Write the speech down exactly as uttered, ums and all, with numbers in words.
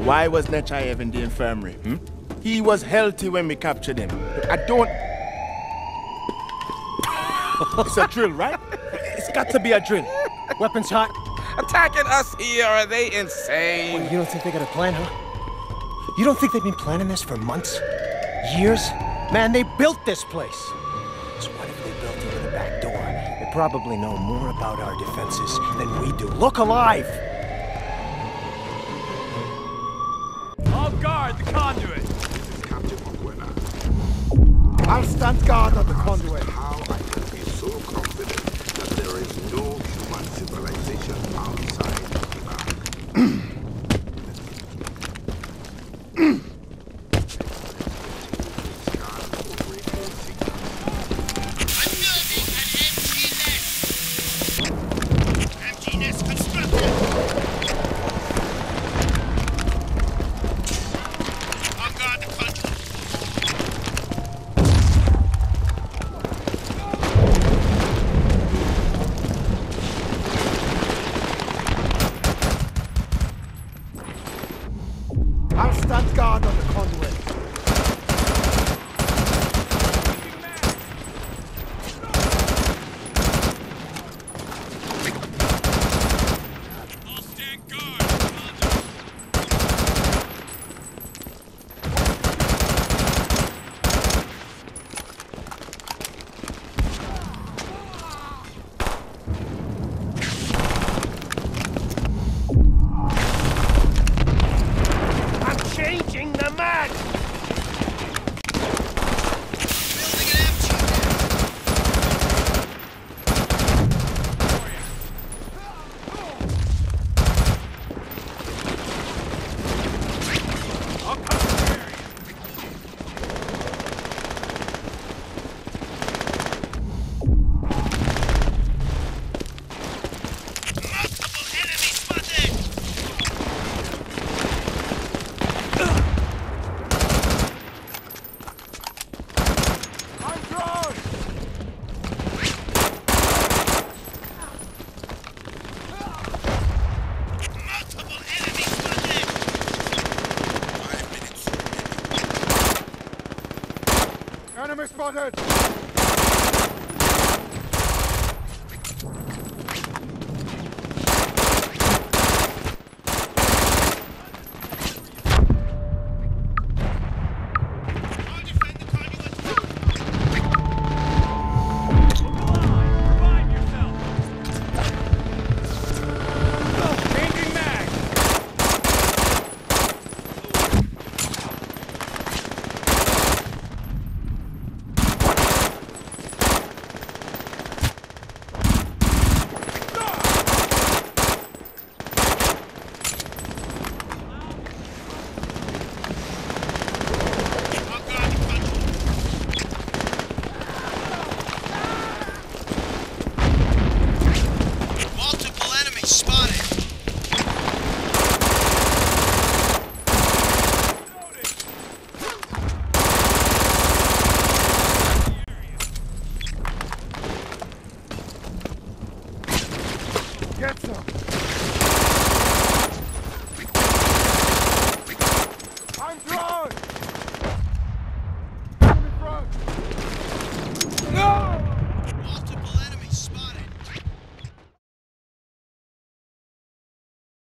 Why was Nechayev in the infirmary? Hmm? He was healthy when we captured him. I don't... It's a drill, right? It's got to be a drill. Weapons hot. Attacking us here, are they insane? Well, you don't think they got a plan, huh? You don't think they've been planning this for months? Years? Man, they built this place. So what if they built it with a back door? They probably know more about our defenses than we do. Look alive! I'll guard the conduit. This is Captain Mokwena. I'll stand guard on the conduit. How I can be so confident that there is no human civilization outside Iraq. I'll stand guard on the conduit. I'll stand guard. Changing the mag! Building an M G. I'll cover the area. Multiple enemies spotted! Enemy spotted!